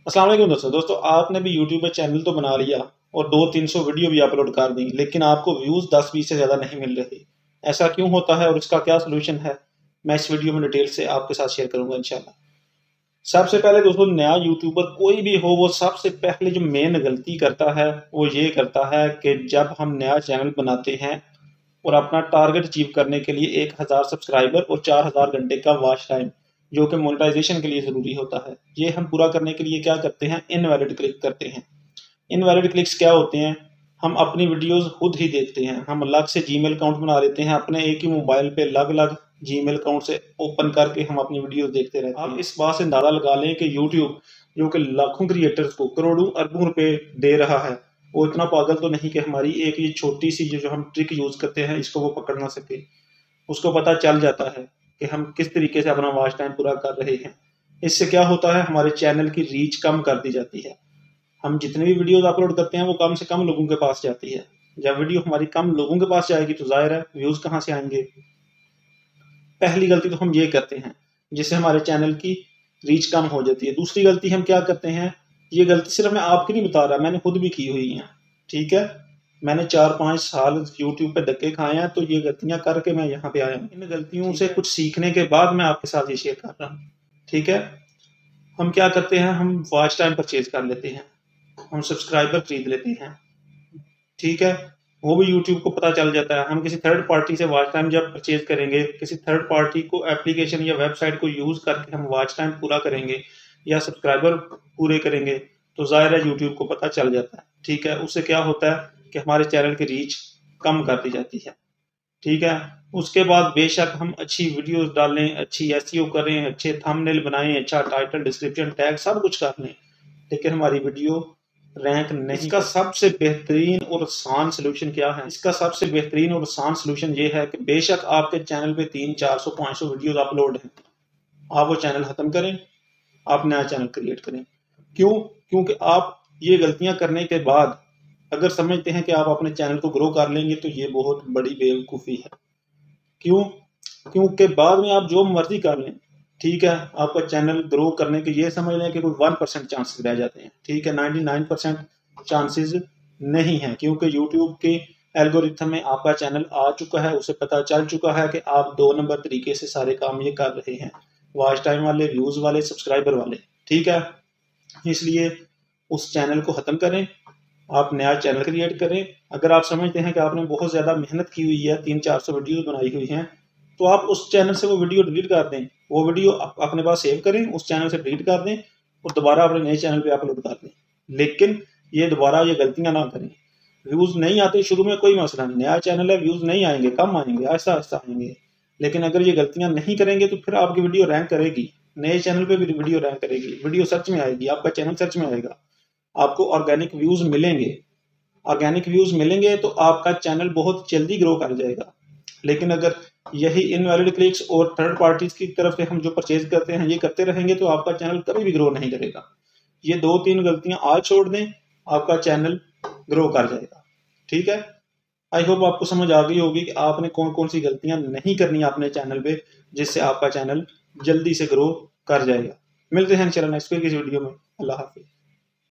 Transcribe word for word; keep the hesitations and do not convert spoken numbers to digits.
अस्सलाम वालेकुम दोस्तों दोस्तों आपने भी यूट्यूब पे चैनल तो बना लिया और दो तीन सौ वीडियो भी अपलोड कर दी, लेकिन आपको व्यूज़ दस बीस से ज़्यादा नहीं मिल रहे। ऐसा क्यों होता है और इसका क्या सोल्यूशन है, मैं इस वीडियो में डिटेल से आपके साथ शेयर करूंगा इंशाल्लाह। सबसे पहले दोस्तों, नया यूट्यूबर कोई भी हो, वो सबसे पहले जो मेन गलती करता है वो ये करता है कि जब हम नया चैनल बनाते हैं और अपना टारगेट अचीव करने के लिए एक हज़ार सब्सक्राइबर और चार हज़ार घंटे का वॉच टाइम, जो कि मोनेटाइजेशन के लिए ज़रूरी होता है, ये हम पूरा करने के लिए क्या करते हैं, इनवैलिड क्लिक करते हैं। इनवैलिड क्लिक्स क्या होते हैं? हम अपनी वीडियोस खुद ही देखते हैं, हम अलग से जीमेल अकाउंट बना लेते हैं, अपने एक ही मोबाइल पे अलग अलग जीमेल अकाउंट से ओपन करके हम अपनी वीडियोस देखते रहते हैं। आप इस बात से अंदाजा लगा लें कि यूट्यूब, जो कि लाखों क्रिएटर्स को करोड़ों अरबों रुपए दे रहा है, वो इतना पागल तो नहीं कि हमारी एक ये छोटी सी जो हम ट्रिक यूज करते हैं इसको वो पकड़ ना सके। उसको पता चल जाता है कि हम किस तरीके से अपना वॉच टाइम पूरा कर रहे हैं। इससे क्या होता है, हमारे चैनल की रीच कम कर दी जाती है। हम जितने भी वीडियोस अपलोड करते हैं वो कम से कम लोगों के पास जाती है। जब वीडियो हमारी कम लोगों के पास जाएगी तो जाहिर है व्यूज कहाँ से आएंगे। पहली गलती तो हम ये करते हैं जिससे हमारे चैनल की रीच कम हो जाती है। दूसरी गलती हम क्या करते हैं, ये गलती सिर्फ मैं आपकी नहीं बता रहा, मैंने खुद भी की हुई है। ठीक है, मैंने चार पाँच साल यूट्यूब पे धक्के खाए हैं, तो ये गलतियां करके मैं यहाँ पे आया हूँ। इन गलतियों से कुछ सीखने के बाद मैं आपके साथ ये शेयर कर रहा हूँ। ठीक है, हम क्या करते हैं, हम वॉच टाइम परचेज कर लेते हैं, हम सब्सक्राइबर खरीद लेते हैं। ठीक है, वो भी यूट्यूब को पता चल जाता है। हम किसी थर्ड पार्टी से वॉच टाइम जब परचेज करेंगे, किसी थर्ड पार्टी को एप्लीकेशन या वेबसाइट को यूज करके हम वॉच टाइम पूरा करेंगे या सब्सक्राइबर पूरे करेंगे, तो जाहिर है यूट्यूब को पता चल जाता है। ठीक है, उससे क्या होता है कि हमारे चैनल की रीच कम कर दी जाती है। ठीक है, उसके बाद बेशक हम अच्छी वीडियोस डालें, अच्छी एसईओ करें, अच्छे थंबनेल बनाएं, अच्छा टाइटल, डिस्क्रिप्शन, टैग सब कुछ कर लें, लेकिन हमारी वीडियो रैंक नहीं। इसका सबसे बेहतरीन और आसान सोल्यूशन क्या है? इसका सबसे बेहतरीन और आसान सोल्यूशन ये है कि बेशक आपके चैनल पे तीन चार सौ पाँच सौ वीडियोस अपलोड हैं, आप वो चैनल खत्म करें, आप नया चैनल क्रिएट करें। क्यों? क्योंकि आप ये गलतियां करने के बाद अगर समझते हैं कि आप अपने चैनल को ग्रो कर लेंगे, तो ये बहुत बड़ी बेवकूफ़ी है। क्यों? क्योंकि बाद में आप जो मर्जी कर लें, ठीक है, आपका चैनल ग्रो करने के ये समझ लें कि कोई वन परसेंट चांसेस रह जाते हैं। ठीक है, नाइन्टी नाइन परसेंट चांसेस नहीं है, क्योंकि यूट्यूब के एल्गोरिथम में आपका चैनल आ चुका है, उसे पता चल चुका है कि आप दो नंबर तरीके से सारे काम ये कर रहे हैं, वॉच टाइम वाले, व्यूज़ वाले, सब्सक्राइबर वाले। ठीक है, इसलिए उस चैनल को ख़त्म करें, आप नया चैनल क्रिएट करें। अगर आप समझते हैं कि आपने बहुत ज़्यादा मेहनत की हुई है, तीन चार सौ वीडियो बनाई हुई हैं, तो आप उस चैनल से वो वीडियो डिलीट कर दें, वो वीडियो अपने पास सेव करें, उस चैनल से डिलीट कर दें और दोबारा अपने नए चैनल पे अपलोड कर दें। लेकिन ये दोबारा ये गलतियां ना करें। व्यूज़ नहीं आते शुरू में, कोई मसला नहीं, नया चैनल है, व्यूज़ नहीं आएंगे, कम आएंगे, आहिस्ता आहिस्ता आएंगे। लेकिन अगर ये गलतियां नहीं करेंगे तो फिर आपकी वीडियो रैंक करेगी, नए चैनल पर भी वीडियो रैंक करेगी, वीडियो सर्च में आएगी, आपका चैनल सर्च में आएगा, आपको ऑर्गेनिक व्यूज़ मिलेंगे। ऑर्गेनिक व्यूज़ मिलेंगे तो आपका चैनल बहुत जल्दी ग्रो कर जाएगा। लेकिन अगर यही इनवैलिड क्लिक्स और थर्ड पार्टीज की तरफ से हम जो परचेज करते हैं ये करते रहेंगे, तो आपका चैनल कभी भी ग्रो नहीं करेगा। ये दो तीन गलतियां आज छोड़ दें, आपका चैनल ग्रो कर जाएगा। ठीक है, आई होप आपको समझ आ गई होगी कि आपने कौन कौन सी गलतियां नहीं करनी अपने चैनल पे, जिससे आपका चैनल जल्दी से ग्रो कर जाएगा। मिलते हैं इंशाल्लाह नेक्स्ट किसी वीडियो में। अल्लाह हाफिज।